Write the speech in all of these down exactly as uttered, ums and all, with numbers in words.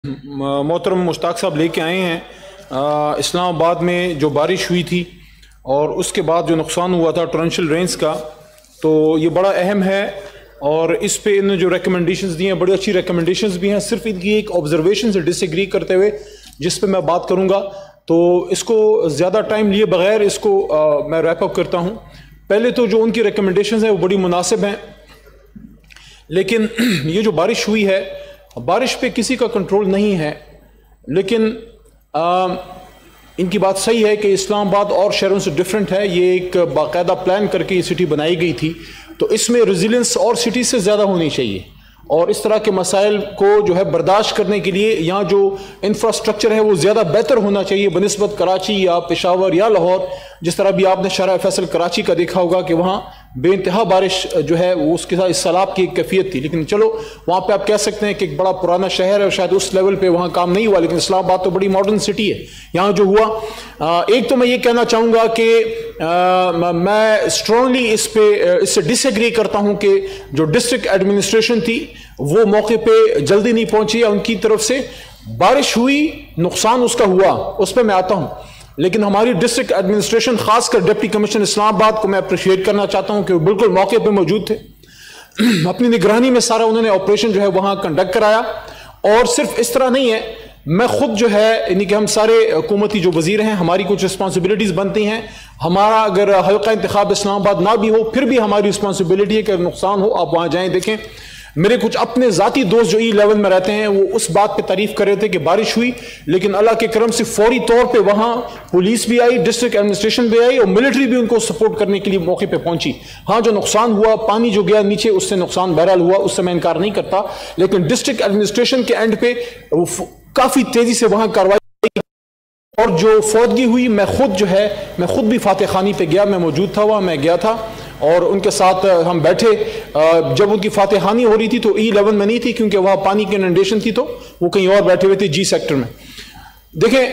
محترم مشتاق صاحب لے کے آئے ہیں اسلام آباد میں جو بارش ہوئی تھی اور اس کے بعد جو نقصان ہوا تھا ٹورنشل رینز کا، تو یہ بڑا اہم ہے اور اس پہ انہوں نے جو ریکمنڈیشنز دی ہیں بڑی اچھی ریکمنڈیشنز بھی ہیں۔ صرف ان کی ایک آبزرویشن سے ڈس ایگری کرتے ہوئے جس پہ میں بات کروں گا، تو اس کو زیادہ ٹائم لیے بغیر اس کو میں ریپ اپ کرتا ہوں۔ پہلے تو جو ان کی ریکمنڈیشنز ہیں وہ بڑی مناسب ہیں، لیکن یہ جو بارش ہوئی ہے بارش پہ کسی کا کنٹرول نہیں ہے، لیکن آ, ان کی بات صحیح ہے کہ اسلام آباد اور شہروں سے ڈیفرنٹ ہے۔ یہ ایک باقاعدہ پلان کر کے یہ سٹی بنائی گئی تھی، تو اس میں ریزیلنس اور سٹی سے زیادہ ہونی چاہیے، اور اس طرح کے مسائل کو جو ہے برداشت کرنے کے لیے یہاں جو انفراسٹرکچر ہے وہ زیادہ بہتر ہونا چاہیے بنسبت کراچی یا پشاور یا لاہور۔ جس طرح بھی آپ نے شارع فیصل کراچی کا دیکھا ہوگا کہ وہاں بے انتہا بارش جو ہے وہ اس کے ساتھ سیلاب کی ایک کیفیت تھی، لیکن چلو وہاں پہ آپ کہہ سکتے ہیں کہ ایک بڑا پرانا شہر ہے اور شاید اس لیول پہ وہاں کام نہیں ہوا، لیکن اسلام آباد تو بڑی ماڈرن سٹی ہے۔ یہاں جو ہوا، ایک تو میں یہ کہنا چاہوں گا کہ میں اسٹرانگلی اس پہ اس سے ڈس ایگری کرتا ہوں کہ جو ڈسٹرکٹ ایڈمنسٹریشن تھی وہ موقع پہ جلدی نہیں پہنچی، یا ان کی طرف سے بارش ہوئی، نقصان اس کا ہوا، اس پہ میں آتا ہوں، لیکن ہماری ڈسٹرکٹ ایڈمنسٹریشن خاص کر ڈپٹی کمشنر اسلام آباد کو میں اپریشیٹ کرنا چاہتا ہوں کہ وہ بالکل موقع پہ موجود تھے۔ اپنی نگرانی میں سارا انہوں نے آپریشن جو ہے وہاں کنڈکٹ کرایا، اور صرف اس طرح نہیں ہے، میں خود جو ہے یعنی کہ ہم سارے حکومتی جو وزیر ہیں ہماری کچھ رسپانسبلٹیز بنتی ہیں۔ ہمارا اگر حلقہ انتخاب اسلام آباد نہ بھی ہو پھر بھی ہماری رسپانسبلٹی ہے کہ اگر نقصان ہو آپ وہاں جائیں دیکھیں۔ میرے کچھ اپنے ذاتی دوست جو ای لیول میں رہتے ہیں وہ اس بات پہ تعریف کر رہے تھے کہ بارش ہوئی، لیکن اللہ کے کرم سے فوری طور پہ وہاں پولیس بھی آئی، ڈسٹرکٹ ایڈمنسٹریشن بھی آئی، اور ملٹری بھی ان کو سپورٹ کرنے کے لیے موقع پہ پہنچی۔ ہاں جو نقصان ہوا، پانی جو گیا نیچے، اس سے نقصان بہرحال ہوا، اس سے میں انکار نہیں کرتا، لیکن ڈسٹرکٹ ایڈمنسٹریشن کے اینڈ پہ کافی تیزی سے وہاں کارروائی، اور جو فوتگی ہوئی میں خود جو ہے میں خود بھی فاتح خانی پہ گیا، میں موجود تھا وہاں، میں گیا تھا اور ان کے ساتھ ہم بیٹھے۔ جب ان کی فاتح خانی ہو رہی تھی تو ای لیون میں نہیں تھی کیونکہ وہاں پانی کی انڈیشن تھی، تو وہ کہیں اور بیٹھے ہوئے تھے جی سیکٹر میں۔ دیکھیں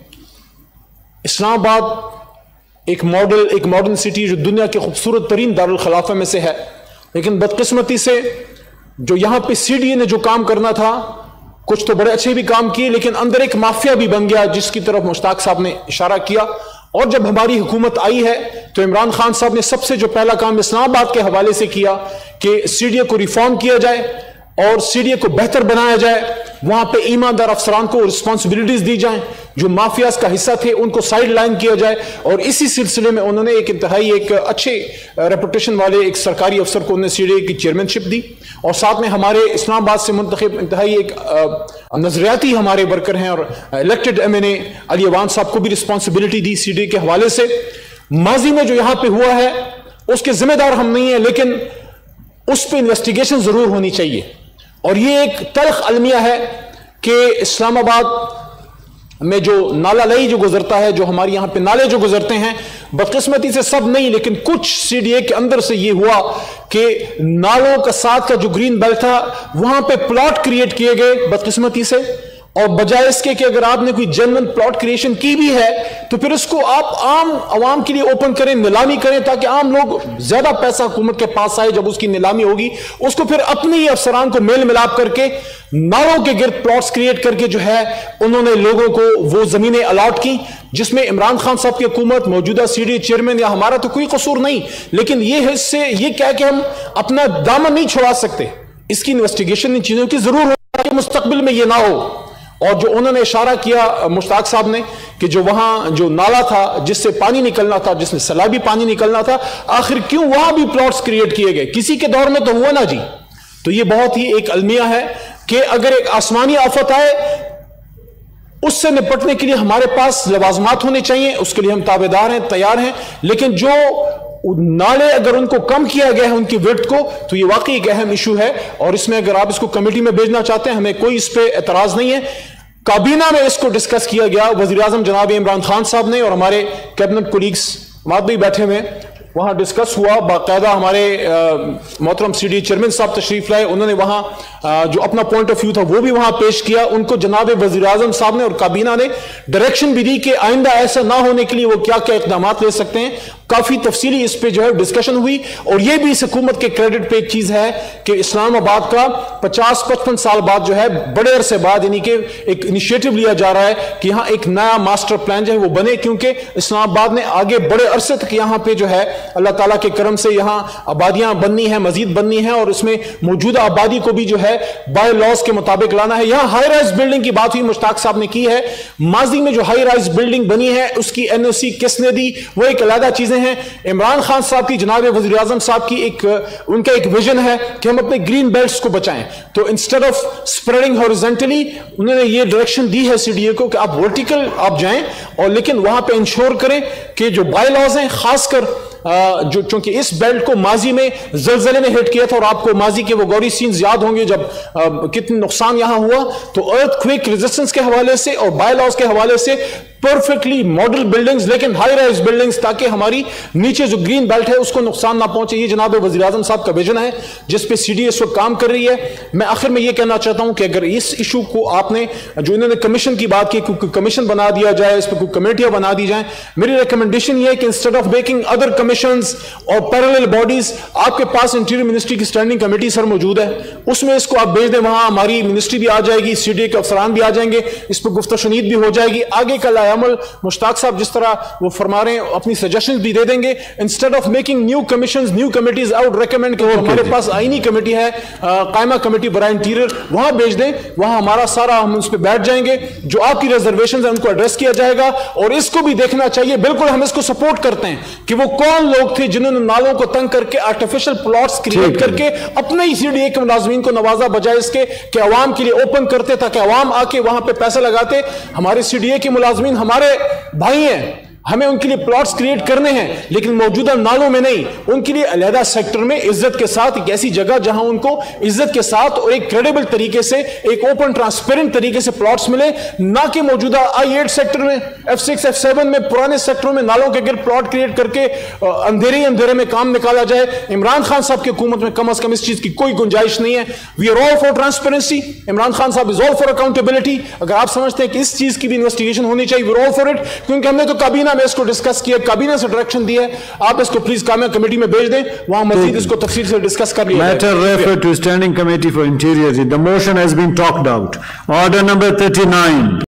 اسلام آباد ایک ماڈل ایک ماڈرن سٹی جو دنیا کے خوبصورت ترین دارالخلافہ میں سے ہے، لیکن بدقسمتی سے جو یہاں پہ سی ڈی اے نے جو کام کرنا تھا، کچھ تو بڑے اچھے بھی کام کیے، لیکن اندر ایک مافیا بھی بن گیا جس کی طرف مشتاق صاحب نے اشارہ کیا۔ اور جب ہماری حکومت آئی ہے تو عمران خان صاحب نے سب سے جو پہلا کام اسلام آباد کے حوالے سے کیا کہ سی ڈی اے کو ریفارم کیا جائے اور سی ڈی اے کو بہتر بنایا جائے، وہاں پہ ایماندار افسران کو رسپانسبلٹیز دی جائیں، جو مافیاز کا حصہ تھے ان کو سائیڈ لائن کیا جائے، اور اسی سلسلے میں انہوں نے ایک انتہائی ایک اچھے ریپوٹیشن والے ایک سرکاری افسر کو انہوں نے سی ڈی اے کی چیئرمین شپ دی، اور ساتھ میں ہمارے اسلام آباد سے منتخب انتہائی ایک نظریاتی ہمارے ورکر ہیں اور elected M N A Ali Awan sahab کو بھی responsibility the C D A کے حوالے سے۔ ماضی میں جو یہاں پہ ہوا ہے اس کے ذمہ دار ہم نہیں ہیں، لیکن اس پہ انویسٹیگیشن ضرور ہونی چاہیے، اور یہ ایک تلخ المیہ ہے کہ اسلام آباد میں جو نالا لئی جو گزرتا ہے، جو ہماری یہاں پہ نالے جو گزرتے ہیں، بدقسمتی سے سب نہیں لیکن کچھ سی ڈی اے کے اندر سے یہ ہوا کہ نالوں کا ساتھ کا جو گرین بیلٹ تھا وہاں پہ پلاٹ کریٹ کیے گئے بدقسمتی سے، اور بجائے اس کے کہ اگر آپ نے کوئی جنرل پلاٹ کریشن کی بھی ہے تو پھر اس کو آپ عام عوام کے لیے اوپن کریں، نیلامی کریں، تاکہ عام لوگ زیادہ پیسہ حکومت کے پاس آئے۔ جب اس کی نیلامی ہوگی اس کو پھر اپنے ہی افسران کو میل ملاپ کر کے نالوں کے گرد پلاٹس کریٹ کر کے جو ہے انہوں نے لوگوں کو وہ زمینیں الاٹ کی، جس میں عمران خان صاحب کی حکومت، موجودہ سی ڈی اے چیئرمین یا ہمارا تو کوئی قصور نہیں، لیکن یہ ہے اس سے یہ کہہ کہ ہم اپنا دامن نہیں چھڑا سکتے، اس کی انویسٹیگیشن ان چیزوں کی ضرور ہو تاکہ مستقبل میں یہ نہ ہو۔ اور جو انہوں نے اشارہ کیا مشتاق صاحب نے کہ جو وہاں جو نالا تھا جس سے پانی نکلنا تھا، جس میں سیلابی پانی نکلنا تھا، آخر کیوں وہاں بھی پلاٹس کریٹ کیے گئے؟ کسی کے دور میں تو ہوا نا جی۔ تو یہ بہت ہی ایک المیہ ہے کہ اگر ایک آسمانی آفت آئے اس سے نپٹنے کے لیے ہمارے پاس لوازمات ہونے چاہیے، اس کے لیے ہم تابعدار ہیں، تیار ہیں، لیکن جو نالے اگر ان کو کم کیا گیا ہے ان کی وڈتھ کو، تو یہ واقعی ایک اہم ایشو ہے، اور اس میں اگر آپ اس کو کمیٹی میں بھیجنا چاہتے ہیں ہمیں کوئی اس پہ اعتراض نہیں ہے۔ کابینہ میں اس کو ڈسکس کیا گیا، وزیر اعظم جناب عمران خان صاحب نے اور ہمارے کیبنٹ کولیگز مات بھی بیٹھے ہوئے، وہاں ڈسکس ہوا، باقاعدہ ہمارے محترم سی ڈی چیئرمین صاحب تشریف لائے، انہوں نے وہاں جو اپنا پوائنٹ آف ویو تھا وہ بھی وہاں پیش کیا، ان کو جناب وزیر اعظم صاحب نے اور کابینہ نے ڈائریکشن بھی دی کہ آئندہ ایسا نہ ہونے کے لیے وہ کیا کیا اقدامات لے سکتے ہیں۔ کافی تفصیلی اس پہ جو ہے ڈسکشن ہوئی. اور یہ بھی اس حکومت کے کریڈٹ پہ ایک چیز ہے کہ اسلام آباد کا پچاس پچپن سال بعد جو ہے بڑے عرصے بعد یعنی کہ ایک انیشیٹو لیا جا رہا ہے کہ یہاں ایک نیا ماسٹر پلان جو ہے وہ بنے, کیونکہ اسلام آباد نے آگے بڑے عرصے تک یہاں پہ جو ہے اللہ تعالیٰ کے کرم سے یہاں آبادیاں بننی ہیں, مزید بننی ہیں, اور اس میں موجودہ آبادی کو بھی جو ہے بائی لاز کے مطابق لانا ہے. یہاں ہائی رائز بلڈنگ کی بات ہوئی, مشتاق صاحب نے کی ہے. ماضی میں جو ہائی رائز بلڈنگ بنی ہے اس کی این او سی کس نے دی وہ ایک علیحدہ چیزیں ہیں. عمران خان صاحب کی, جناب وزیر اعظم صاحب کی ایک ان کا ایک ویژن ہے کہ ہم اپنے گرین بیلٹس کو بچائیں, تو انسٹیڈ آف اسپریڈنگ ہاریزونٹلی انہوں نے یہ ڈائریکشن دی ہے سی ڈی اے کو کہ آپ ورٹیکل آپ جائیں, اور لیکن وہاں پہ انشور کریں کہ جو بائی لاز ہیں, خاص کر جو چونکہ اس بیلٹ کو ماضی میں زلزلے نے ہٹ کیا تھا, اور آپ کو ماضی کے وہ گوری سینز یاد ہوں گے جب کتنے نقصان یہاں ہوا, تو ارتھ کویک ریزسٹنس کے حوالے سے اور بائی لاز کے حوالے سے پرفیکٹلی ماڈل بلڈنگز, لیکن ہائی رائز بلڈنگز, تاکہ ہماری نیچے جو گرین بیلٹ ہے اس کو نقصان نہ پہنچے. یہ جناب وزیر اعظم صاحب کا ویژن ہے جس پہ سی ڈی ایس وقت کام کر رہی ہے. میں آخر میں یہ کہنا چاہتا ہوں کہ اگر اس ایشو کو آپ نے جو انہوں نے کمیشن کی بات کی, کمیشن بنا دیا جائے, اس پہ کوئی کمیٹیاں بنا دی جائیں, میری ریکمنڈیشن یہ ہے کہ instead of making other commissions اور پیرالل باڈیز, آپ کے پاس انٹیریئر منسٹری کی اسٹینڈنگ کمیٹی سر موجود ہے, اس میں اس کو آپ بھیج دیں, وہاں ہماری منسٹری بھی آ جائے گی, سی ڈی اے کے افسران بھی آ جائیں گے, اس پہ گفت و شنید بھی ہو جائے گی. آگے کا لائے عمل مشتاق صاحب جس طرح وہ فرما رہے ہیں اپنی سجیشنز بھی دے دیں گے. Instead of making new commissions new committees, I would recommend کہ ہمارے پاس آئینی کمیٹی ہے, قائمہ کمیٹی برائے انٹیریئر, وہاں بھیج دیں, وہاں ہمارا سارا ہم اس پہ بیٹھ جائیں گے, جو آپ کی ریزرویشنز ہیں ان کو ایڈریس کیا جائے گا. اور اس کو بھی دیکھنا چاہیے, بالکل ہم اس کو سپورٹ کرتے ہیں کہ وہ کون لوگ تھے جنہوں نے نالوں کو تنگ کر کے آرٹیفیشل پلاٹس کریٹ کر کے اپنے ہی سی ڈی اے کے ملازمین کو نوازا, بجائے اس کے کہ عوام کے لیے اوپن کرتے تاکہ عوام آ کے وہاں پہ پیسہ لگاتے. ہمارے سی ڈی اے کے ملازمین ہمارے بھائی ہیں, ہمیں ان کے لیے پلاٹس کریٹ کرنے ہیں, لیکن موجودہ نالوں میں نہیں, ان کے لیے علیحدہ سیکٹر میں عزت کے ساتھ ایک ایسی جگہ جہاں ان کو عزت کے ساتھ اور ایک کریڈیبل طریقے سے, ایک اوپن ٹرانسپیرنٹ طریقے سے پلاٹس ملے, نہ کہ موجودہ آئی ایٹ سیکٹر میں, ایف سکس ایف سیون میں, پرانے سیکٹروں میں نالوں کے گرد پلاٹ کریٹ کر کے اندھیرے ہی اندھیرے میں کام نکالا جائے. عمران خان صاحب کی حکومت میں کم از کم اس چیز کی کوئی گنجائش نہیں ہے. We are all for transparency, Imran Khan sahab is all for accountability. اگر آپ سمجھتے ہیں کہ اس چیز کی بھی انویسٹیگیشن ہونی چاہیے, we are all for it, کیونکہ ہم نے تو کابینہ میں اس کو ڈسکس کیا, کابینہ سے ڈائریکشن دی ہے, آپ اس کو پلیز قائمہ کمیٹی میں بھیج دیں, وہاں مزید اس کو تفصیل سے ڈسکس کر لیا. Matter referred to Standing Committee for Interior. The motion has been talked out. Order number thirty-nine.